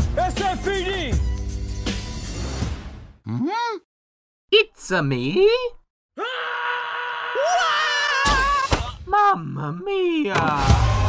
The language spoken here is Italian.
Et c'est fini! It's a me? Mamma mia!